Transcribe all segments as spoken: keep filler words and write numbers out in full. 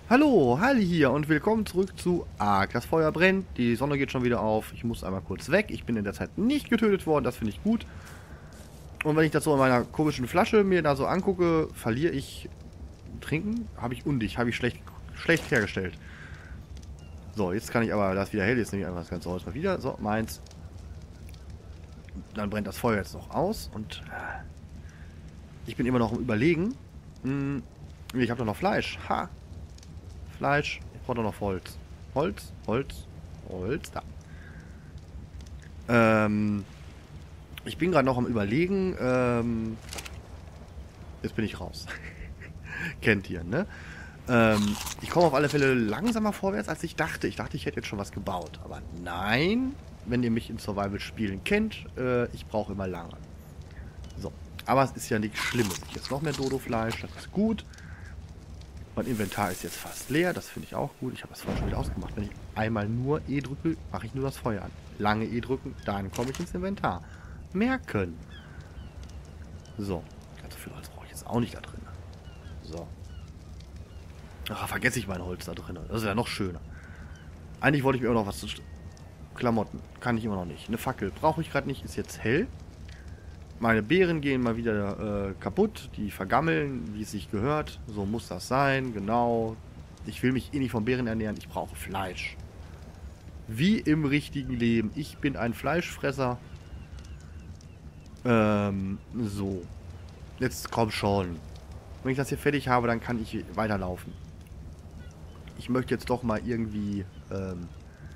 Hallo, Halli hier und willkommen zurück zu Ark. Das Feuer brennt, die Sonne geht schon wieder auf. Ich muss einmal kurz weg. Ich bin in der Zeit nicht getötet worden, das finde ich gut. Und wenn ich das so in meiner komischen Flasche mir da so angucke, verliere ich Trinken? Habe ich undicht, habe ich schlecht, schlecht hergestellt. So, jetzt kann ich aber das wieder hell. Jetzt nehme ich einfach das ganze Holz mal wieder. So, meins. Dann brennt das Feuer jetzt noch aus und ich bin immer noch im Überlegen. Hm, ich habe doch noch Fleisch. Ha! Fleisch. Ich brauche doch noch Holz. Holz, Holz, Holz. Da. Ähm, ich bin gerade noch am Überlegen. Ähm, jetzt bin ich raus. Kennt ihr, ne? Ähm, ich komme auf alle Fälle langsamer vorwärts, als ich dachte. Ich dachte, ich hätte jetzt schon was gebaut. Aber nein, wenn ihr mich in Survival-Spielen kennt, äh, ich brauche immer lange. So. Aber es ist ja nichts Schlimmes. Ich esse noch mehr Dodo-Fleisch, das ist gut. Mein Inventar ist jetzt fast leer, das finde ich auch gut. Ich habe das vorher schon wieder ausgemacht. Wenn ich einmal nur E drücke, mache ich nur das Feuer an. Lange E drücken, dann komme ich ins Inventar. Merken. So. Ganz viel Holz brauche ich jetzt auch nicht da drin. So. Ach, vergesse ich mein Holz da drin. Das ist ja noch schöner. Eigentlich wollte ich mir auch noch was zu... Klamotten. Kann ich immer noch nicht. Eine Fackel brauche ich gerade nicht. Ist jetzt hell. Meine Beeren gehen mal wieder äh, kaputt, die vergammeln, wie es sich gehört. So muss das sein, genau. Ich will mich eh nicht von Beeren ernähren, ich brauche Fleisch. Wie im richtigen Leben. Ich bin ein Fleischfresser. Ähm, so. Jetzt komm schon. Wenn ich das hier fertig habe, dann kann ich weiterlaufen. Ich möchte jetzt doch mal irgendwie... Ähm,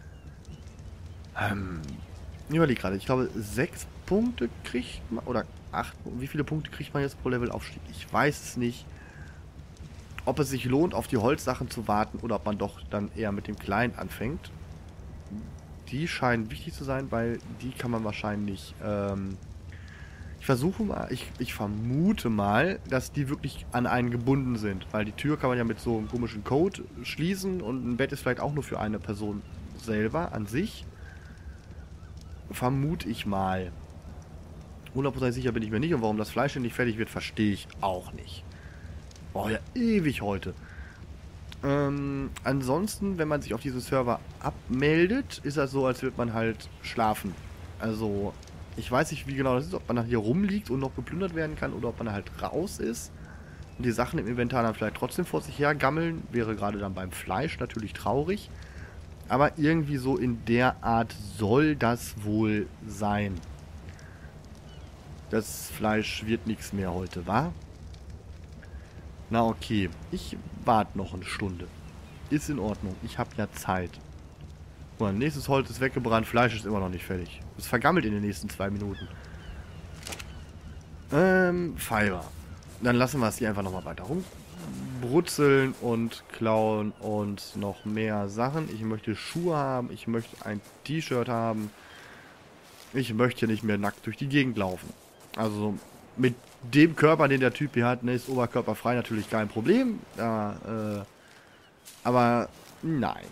ähm, ich überlege gerade, ich glaube sechs Punkte kriegt man, oder acht, wie viele Punkte kriegt man jetzt pro Levelaufstieg? Ich weiß es nicht. Ob es sich lohnt, auf die Holzsachen zu warten oder ob man doch dann eher mit dem Kleinen anfängt. Die scheinen wichtig zu sein, weil die kann man wahrscheinlich, ähm, ich versuche mal, ich, ich vermute mal, dass die wirklich an einen gebunden sind, weil die Tür kann man ja mit so einem komischen Code schließen und ein Bett ist vielleicht auch nur für eine Person selber an sich. Vermute ich mal. hundertprozentig sicher bin ich mir nicht. Und warum das Fleisch nicht fertig wird, verstehe ich auch nicht. Oh ja, ewig heute. Ähm, ansonsten, wenn man sich auf diese Server abmeldet, ist das so, als würde man halt schlafen. Also, ich weiß nicht, wie genau das ist, ob man dann hier rumliegt und noch geplündert werden kann oder ob man halt raus ist. Und die Sachen im Inventar dann vielleicht trotzdem vor sich her gammeln. Wäre gerade dann beim Fleisch natürlich traurig. Aber irgendwie so in der Art soll das wohl sein. Das Fleisch wird nichts mehr heute, wa? Na okay, ich warte noch eine Stunde. Ist in Ordnung, ich habe ja Zeit. Und nächstes Holz ist weggebrannt, Fleisch ist immer noch nicht fertig. Es vergammelt in den nächsten zwei Minuten. Ähm, Fiber. Dann lassen wir es hier einfach nochmal weiter rumbrutzeln und klauen und noch mehr Sachen. Ich möchte Schuhe haben, ich möchte ein T-Shirt haben. Ich möchte nicht mehr nackt durch die Gegend laufen. Also mit dem Körper, den der Typ hier hat, ne, ist oberkörperfrei natürlich kein Problem. Ja, äh, aber nein.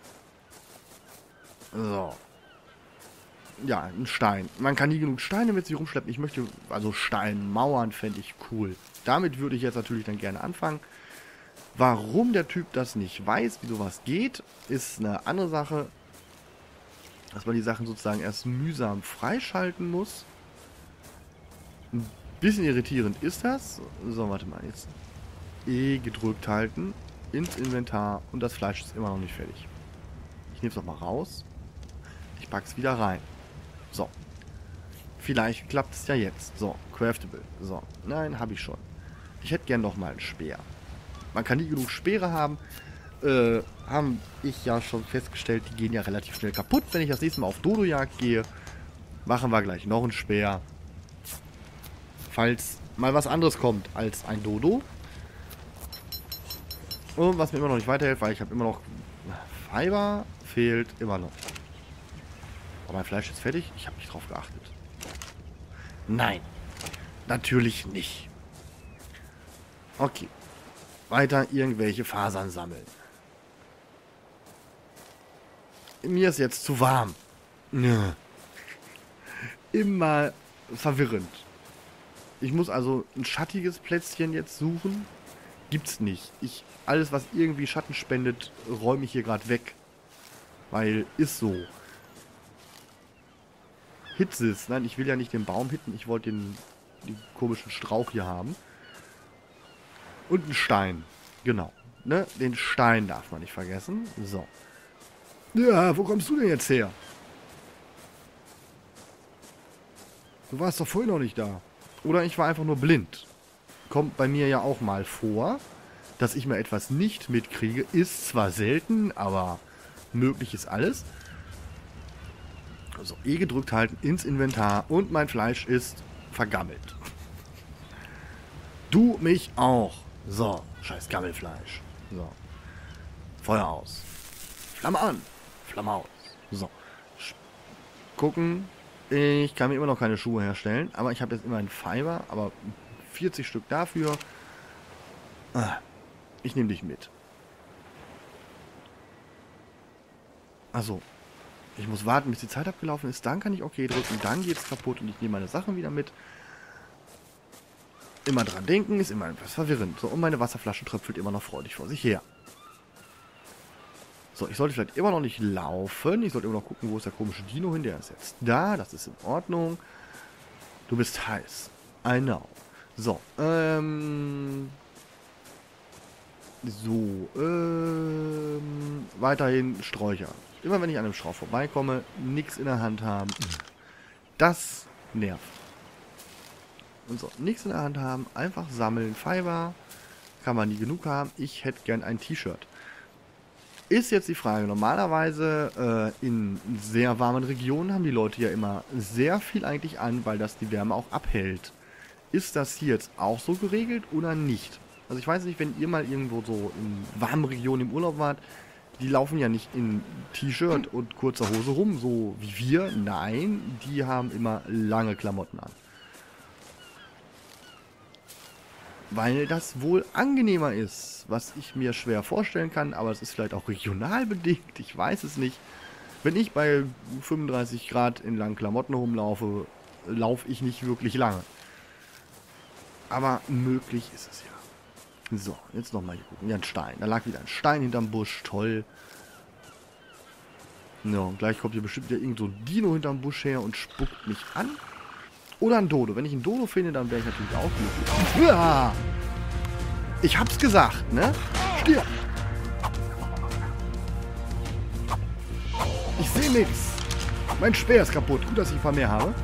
So. Ja, ein Stein. Man kann nie genug Steine mit sich rumschleppen. Ich möchte, also Steinmauern fände ich cool. Damit würde ich jetzt natürlich dann gerne anfangen. Warum der Typ das nicht weiß, wie sowas geht, ist eine andere Sache. Dass man die Sachen sozusagen erst mühsam freischalten muss. Ein bisschen irritierend ist das. So, warte mal, jetzt E gedrückt halten, ins Inventar und das Fleisch ist immer noch nicht fertig. Ich nehme es nochmal raus. Ich packe es wieder rein. So. Vielleicht klappt es ja jetzt. So, craftable. So, nein, habe ich schon. Ich hätte gern noch mal einen Speer. Man kann nie genug Speere haben. Äh, haben ich ja schon festgestellt, die gehen ja relativ schnell kaputt, wenn ich das nächste Mal auf Dodo-Jagd gehe. Machen wir gleich noch einen Speer. Falls mal was anderes kommt als ein Dodo. Und was mir immer noch nicht weiterhilft, weil ich habe immer noch... Fiber fehlt immer noch. Aber mein Fleisch ist fertig. Ich habe nicht drauf geachtet. Nein. Natürlich nicht. Okay. Weiter irgendwelche Fasern sammeln. Mir ist jetzt zu warm. Ja. Immer verwirrend. Ich muss also ein schattiges Plätzchen jetzt suchen. Gibt's nicht. Ich, alles, was irgendwie Schatten spendet, räume ich hier gerade weg. Weil, ist so. Hitzes. Nein, ich will ja nicht den Baum hitten. Ich wollte den, den komischen Strauch hier haben. Und einen Stein. Genau. Ne? Den Stein darf man nicht vergessen. So. Ja, wo kommst du denn jetzt her? Du warst doch vorhin noch nicht da. Oder ich war einfach nur blind. Kommt bei mir ja auch mal vor, dass ich mal etwas nicht mitkriege. Ist zwar selten, aber möglich ist alles. So, E gedrückt halten ins Inventar und mein Fleisch ist vergammelt. Du mich auch. So, scheiß Gammelfleisch. So. Feuer aus. Flamme an. Flamme aus. So. Gucken. Ich kann mir immer noch keine Schuhe herstellen, aber ich habe jetzt immer einen Fiber, aber vierzig Stück dafür. Ich nehme dich mit. Achso. Ich muss warten, bis die Zeit abgelaufen ist. Dann kann ich OK drücken. Dann geht es kaputt und ich nehme meine Sachen wieder mit. Immer dran denken, ist immer etwas verwirrend. So, und meine Wasserflasche tröpfelt immer noch freudig vor sich her. So, ich sollte vielleicht immer noch nicht laufen. Ich sollte immer noch gucken, wo ist der komische Dino hin. Der ist jetzt da. Das ist in Ordnung. Du bist heiß. I know. So, ähm... So, ähm... weiterhin Sträucher. Immer wenn ich an einem Strauch vorbeikomme, nichts in der Hand haben. Das nervt. Und so, nichts in der Hand haben, einfach sammeln. Fiber kann man nie genug haben. Ich hätte gern ein T-Shirt. Ist jetzt die Frage, normalerweise äh, in sehr warmen Regionen haben die Leute ja immer sehr viel eigentlich an, weil das die Wärme auch abhält. Ist das hier jetzt auch so geregelt oder nicht? Also ich weiß nicht, wenn ihr mal irgendwo so in warmen Regionen im Urlaub wart, die laufen ja nicht in T-Shirt und kurzer Hose rum, so wie wir. Nein, die haben immer lange Klamotten an. Weil das wohl angenehmer ist, was ich mir schwer vorstellen kann, aber es ist vielleicht auch regional bedingt, ich weiß es nicht. Wenn ich bei fünfunddreißig Grad in langen Klamotten rumlaufe, laufe ich nicht wirklich lange. Aber möglich ist es ja. So, jetzt nochmal hier gucken. Ja, ein Stein. Da lag wieder ein Stein hinterm Busch. Toll. Ja, und gleich kommt hier bestimmt wieder irgend so ein Dino hinterm Busch her und spuckt mich an. Oder ein Dodo. Wenn ich einen Dodo finde, dann wäre ich natürlich auch glücklich. Ja! Ich hab's gesagt, ne? Stirb! Ich sehe nichts. Mein Speer ist kaputt. Gut, dass ich ein paar mehr habe.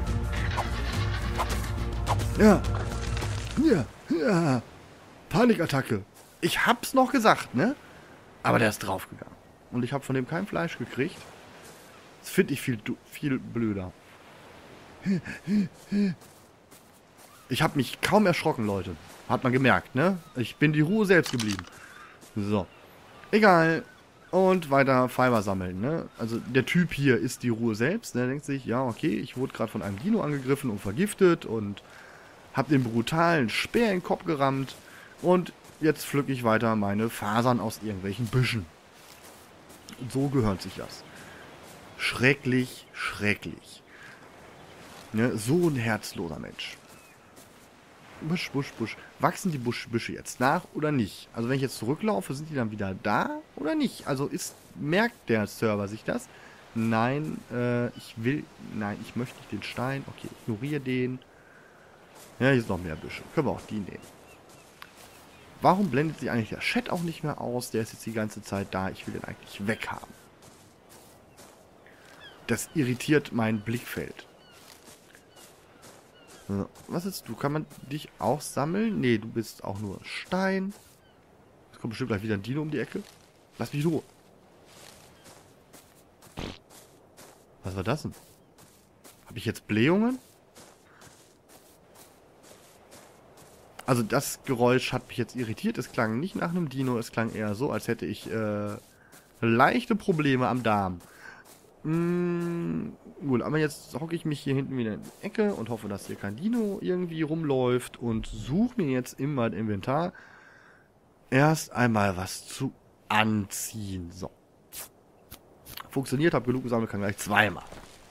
Ja. Ja. Ja. Panikattacke. Ich hab's noch gesagt, ne? Aber der ist draufgegangen. Und ich habe von dem kein Fleisch gekriegt. Das finde ich viel, viel blöder. Ich habe mich kaum erschrocken, Leute. Hat man gemerkt, ne? Ich bin die Ruhe selbst geblieben. So. Egal. Und weiter Fiber sammeln, ne? Also der Typ hier ist die Ruhe selbst. Der denkt sich, ja, okay, ich wurde gerade von einem Dino angegriffen und vergiftet und habe den brutalen Speer in den Kopf gerammt. Und jetzt pflücke ich weiter meine Fasern aus irgendwelchen Büschen. Und so gehört sich das. Schrecklich, schrecklich. Ne, so ein herzloser Mensch. Busch, Busch, Busch. Wachsen die Busch, Büsche jetzt nach oder nicht? Also wenn ich jetzt zurücklaufe, sind die dann wieder da oder nicht? Also ist, merkt der Server sich das? Nein, äh, ich will, nein, ich möchte nicht den Stein. Okay, ignoriere den. Ja, hier sind noch mehr Büsche. Können wir auch die nehmen. Warum blendet sich eigentlich der Chat auch nicht mehr aus? Der ist jetzt die ganze Zeit da. Ich will den eigentlich weghaben. Das irritiert mein Blickfeld. Was ist du? Kann man dich auch sammeln? Nee, du bist auch nur Stein. Es kommt bestimmt gleich wieder ein Dino um die Ecke. Lass mich in Ruhe. Was war das denn? Habe ich jetzt Blähungen? Also das Geräusch hat mich jetzt irritiert. Es klang nicht nach einem Dino. Es klang eher so, als hätte ich äh, leichte Probleme am Darm. Mm, gut, aber jetzt hocke ich mich hier hinten wieder in die Ecke und hoffe, dass hier kein Dino irgendwie rumläuft und suche mir jetzt in mein Inventar erst einmal was zu anziehen. So. Funktioniert, habe genug gesammelt, kann gleich zweimal.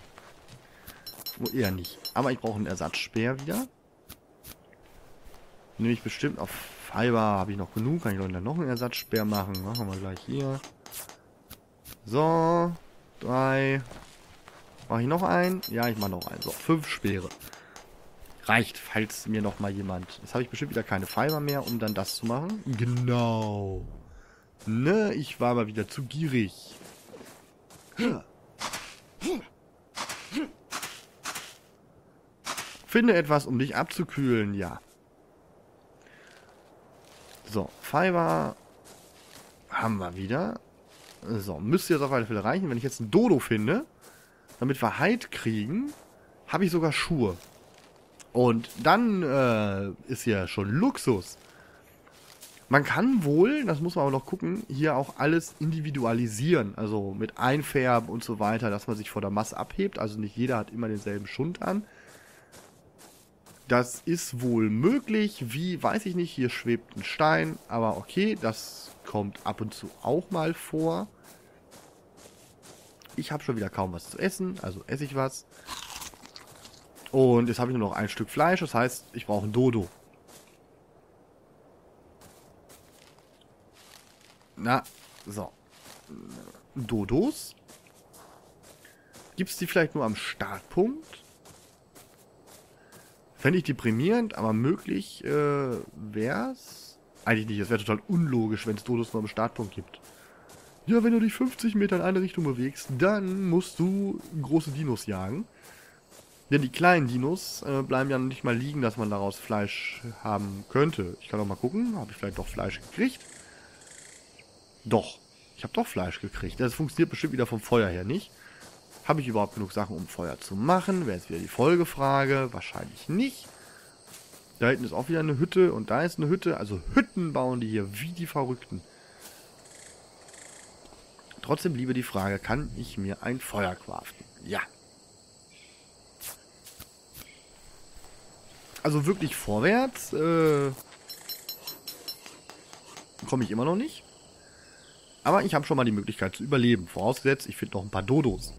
Wo eher nicht. Aber ich brauche einen Ersatzspeer wieder. Nehme ich bestimmt auf Fiber habe ich noch genug. Kann ich dann noch einen Ersatzspeer machen. Machen wir gleich hier. So. Drei. Mache ich noch einen? Ja, ich mache noch einen. So, fünf Speere. Reicht, falls mir noch mal jemand... Jetzt habe ich bestimmt wieder keine Fiber mehr, um dann das zu machen. Genau. Ne, ich war mal wieder zu gierig. Finde etwas, um dich abzukühlen, ja. So, Fiber haben wir wieder. So, müsste jetzt auf alle Fälle reichen. Wenn ich jetzt einen Dodo finde, damit wir Hide kriegen, habe ich sogar Schuhe. Und dann äh, ist ja schon Luxus. Man kann wohl, das muss man aber noch gucken, hier auch alles individualisieren. Also mit Einfärben und so weiter, dass man sich vor der Masse abhebt. Also nicht jeder hat immer denselben Schund an. Das ist wohl möglich. Wie, weiß ich nicht. Hier schwebt ein Stein. Aber okay, das kommt ab und zu auch mal vor. Ich habe schon wieder kaum was zu essen. Also esse ich was. Und jetzt habe ich nur noch ein Stück Fleisch. Das heißt, ich brauche ein Dodo. Na, so. Dodos. Gibt es die vielleicht nur am Startpunkt? Fände ich deprimierend, aber möglich äh, wäre es. Eigentlich nicht, es wäre total unlogisch, wenn es Dodos nur am Startpunkt gibt. Ja, wenn du dich fünfzig Meter in eine Richtung bewegst, dann musst du große Dinos jagen. Denn die kleinen Dinos äh, bleiben ja nicht mal liegen, dass man daraus Fleisch haben könnte. Ich kann auch mal gucken, habe ich vielleicht doch Fleisch gekriegt? Doch, ich habe doch Fleisch gekriegt. Das funktioniert bestimmt wieder vom Feuer her nicht. Habe ich überhaupt genug Sachen, um Feuer zu machen? Wäre jetzt wieder die Folgefrage. Wahrscheinlich nicht. Da hinten ist auch wieder eine Hütte und da ist eine Hütte. Also Hütten bauen die hier wie die Verrückten. Trotzdem bliebe die Frage, kann ich mir ein Feuer craften? Ja. Also wirklich vorwärts äh, komme ich immer noch nicht. Aber ich habe schon mal die Möglichkeit zu überleben. Vorausgesetzt, ich finde noch ein paar Dodos.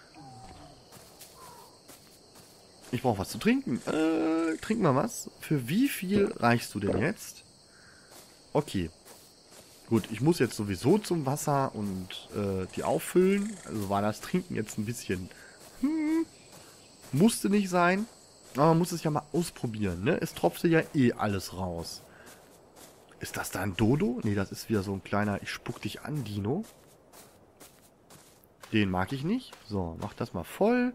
Ich brauche was zu trinken. Äh, trink mal was. Für wie viel reichst du denn jetzt? Okay. Gut, ich muss jetzt sowieso zum Wasser und äh, die auffüllen. Also war das Trinken jetzt ein bisschen... Hm, musste nicht sein. Aber man muss es ja mal ausprobieren, ne? Es tropfte ja eh alles raus. Ist das da ein Dodo? Ne, das ist wieder so ein kleiner Ich spuck dich an, Dino. Den mag ich nicht. So, mach das mal voll.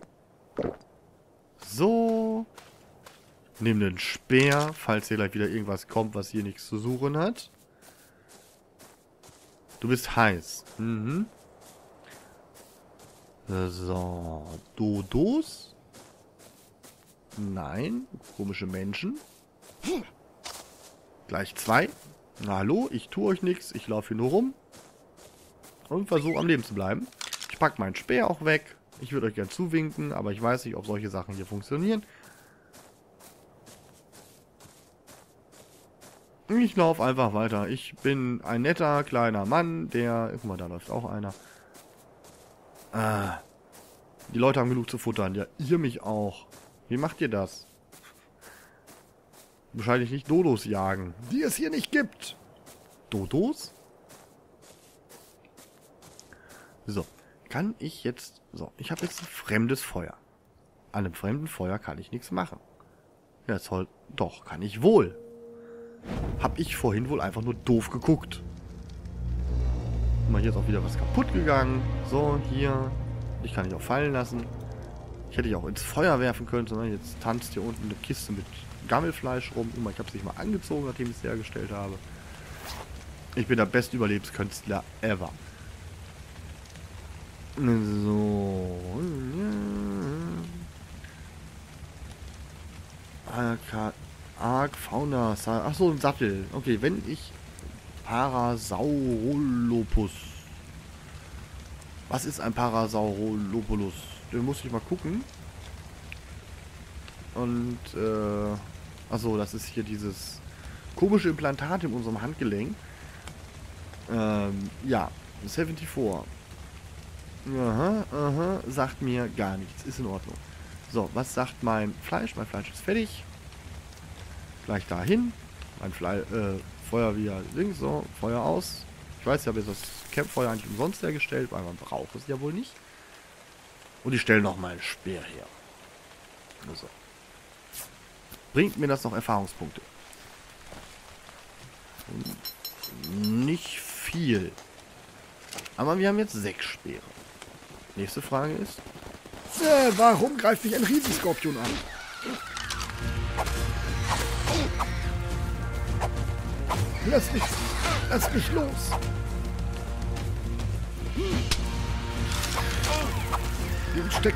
So. Nimm den Speer, falls hier gleich wieder irgendwas kommt, was hier nichts zu suchen hat. Du bist heiß. Mhm. So. Dodos? Nein. Komische Menschen. Gleich zwei. Na, hallo, ich tue euch nichts. Ich laufe hier nur rum. Und versuche am Leben zu bleiben. Ich packe meinen Speer auch weg. Ich würde euch gern zuwinken, aber ich weiß nicht, ob solche Sachen hier funktionieren. Ich laufe einfach weiter. Ich bin ein netter, kleiner Mann, der... Guck mal, da läuft auch einer. Ah. Die Leute haben genug zu futtern. Ja, ihr mich auch. Wie macht ihr das? Wahrscheinlich nicht Dodos jagen, die es hier nicht gibt. Dodos? So, kann ich jetzt... So, ich habe jetzt ein fremdes Feuer. An einem fremden Feuer kann ich nichts machen. Ja, soll... Doch, kann ich wohl. Hab ich vorhin wohl einfach nur doof geguckt. Mal, hier ist auch wieder was kaputt gegangen. So, hier. Ich kann dich auch fallen lassen. Ich hätte dich auch ins Feuer werfen können, sondern jetzt tanzt hier unten eine Kiste mit Gammelfleisch rum. Guck mal, ich habe es nicht mal angezogen, nachdem ich es hergestellt habe. Ich bin der beste Überlebenskünstler ever. So. Arc, Fauna, achso, ein Sattel. Okay, wenn ich Parasaurolopus. Was ist ein Parasaurolopus? Den muss ich mal gucken. Und, äh, achso, das ist hier dieses komische Implantat in unserem Handgelenk. Ähm, ja, vierundsiebzig. Aha, aha, sagt mir gar nichts. Ist in Ordnung. So, was sagt mein Fleisch? Mein Fleisch ist fertig. Gleich dahin. mein Fle äh, Feuer wieder links, so, Feuer aus. Ich weiß, ich habe jetzt das Campfeuer eigentlich umsonst hergestellt, weil man braucht es ja wohl nicht. Und ich stelle noch mal einen Speer her. So. Bringt mir das noch Erfahrungspunkte? Nicht viel. Aber wir haben jetzt sechs Speere. Nächste Frage ist... Äh, warum greift mich ein Riesenskorpion an? Lass mich, lass mich los. Den Steck.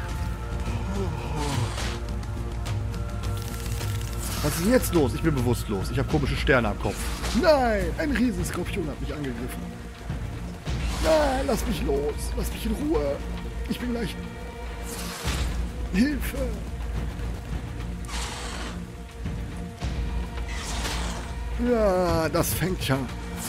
Was ist denn jetzt los? Ich bin bewusstlos. Ich habe komische Sterne am Kopf. Nein, ein Riesenskorpion hat mich angegriffen. Nein, lass mich los. Lass mich in Ruhe. Ich bin gleich... Hilfe! Ja, das fängt ja.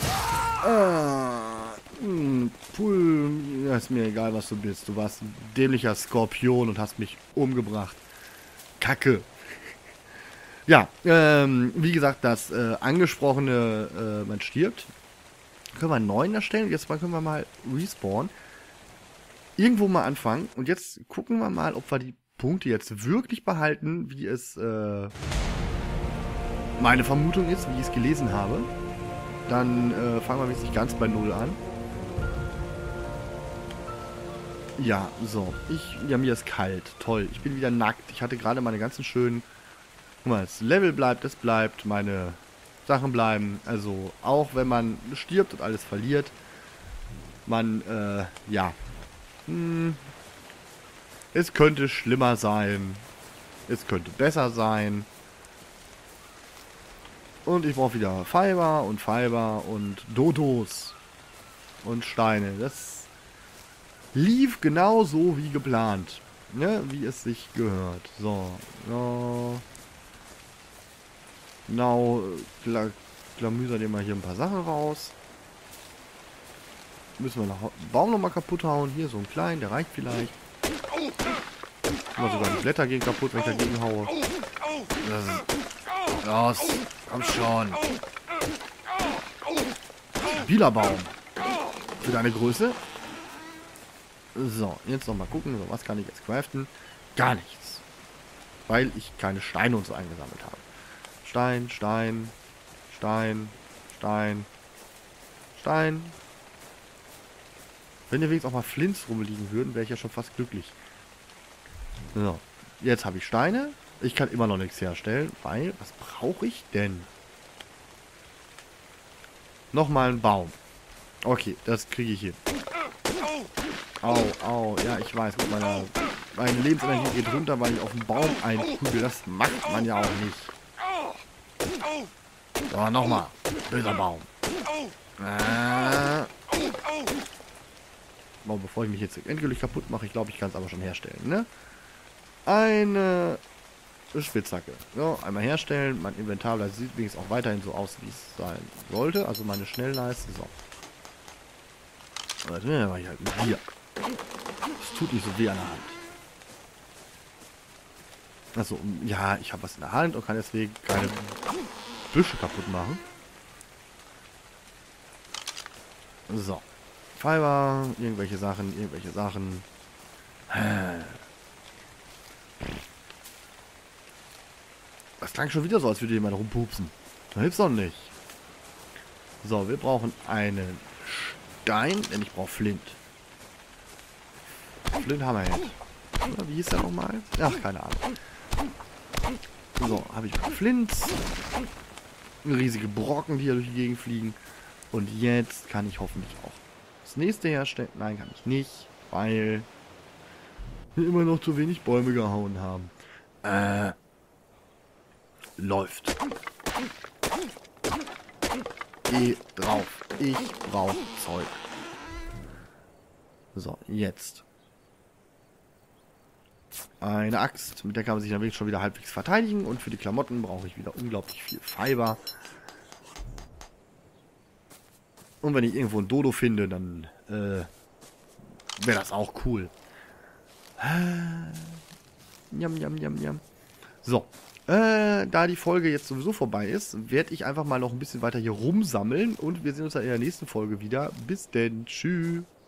Ah, mh, Pull, ja, ist mir egal, was du bist. Du warst ein dämlicher Skorpion und hast mich umgebracht. Kacke. Ja, ähm, wie gesagt, das äh, angesprochene, äh, man stirbt. Können wir einen neuen erstellen. Jetzt mal können wir mal respawnen. Irgendwo mal anfangen. Und jetzt gucken wir mal, ob wir die Punkte jetzt wirklich behalten, wie es äh, meine Vermutung ist, wie ich es gelesen habe. Dann äh, fangen wir jetzt nicht ganz bei Null an. Ja, so. Ich, ja, mir ist kalt. Toll. Ich bin wieder nackt. Ich hatte gerade meine ganzen schönen... Guck mal, das Level bleibt, es bleibt. Meine Sachen bleiben. Also, auch wenn man stirbt und alles verliert. Man, äh, ja. Hm, es könnte schlimmer sein. Es könnte besser sein. Und ich brauche wieder Fiber und Fiber und Dodos. Und Steine. Das lief genau so wie geplant. Ne? Wie es sich gehört. So. So. Genau. Kla Klamüser nehmen wir hier ein paar Sachen raus. Müssen wir noch den Baum nochmal kaputt hauen. Hier so einen kleinen, der reicht vielleicht. Mal sogar die Blätter gehen kaputt, wenn ich dagegen haue. Los, komm schon. Stabiler Baum. Für deine Größe. So, jetzt nochmal gucken. So, was kann ich jetzt craften? Gar nichts. Weil ich keine Steine und so eingesammelt habe. Stein, Stein, Stein, Stein, Stein. Wenn hier wenigstens auch mal Flints rumliegen würden, wäre ich ja schon fast glücklich. So, jetzt habe ich Steine. Ich kann immer noch nichts herstellen, weil, was brauche ich denn? Nochmal ein Baum. Okay, das kriege ich hin. Au, au, ja, ich weiß, gut, meine, meine Lebensenergie geht runter, weil ich auf den Baum einkugel. Das macht man ja auch nicht. So, nochmal. Böser Baum. Äh. Oh, bevor ich mich jetzt endgültig kaputt mache, ich glaube, ich kann es aber schon herstellen, ne? Eine Spitzhacke. So, einmal herstellen. Mein Inventar sieht wenigstens auch weiterhin so aus, wie es sein sollte. Also meine Schnellleiste. So. Jetzt mache ich halt hier. Das tut nicht so weh an der Hand. Also, ja, ich habe was in der Hand und kann deswegen keine Büsche kaputt machen. So. Fiber, irgendwelche Sachen, irgendwelche Sachen. Das klang schon wieder so, als würde jemand rumpupsen. Da hilft's doch nicht. So, wir brauchen einen Stein, denn ich brauche Flint. Flint haben wir jetzt. Oder wie hieß der nochmal? Ach, keine Ahnung. So, habe ich Flint. Riesige Brocken, die hier durch die Gegend fliegen. Und jetzt kann ich hoffentlich auch das nächste herstellen. Nein, kann ich nicht, weil wir immer noch zu wenig Bäume gehauen haben. Äh, läuft. Geh drauf. Ich brauche Zeug. So, jetzt. Eine Axt. Mit der kann man sich dann wirklich schon wieder halbwegs verteidigen. Und für die Klamotten brauche ich wieder unglaublich viel Fiber. Und wenn ich irgendwo ein Dodo finde, dann äh, wäre das auch cool. Äh, Njam, njam, njam, njam. So, Äh, da die Folge jetzt sowieso vorbei ist, werde ich einfach mal noch ein bisschen weiter hier rumsammeln und wir sehen uns dann in der nächsten Folge wieder. Bis denn. Tschüss.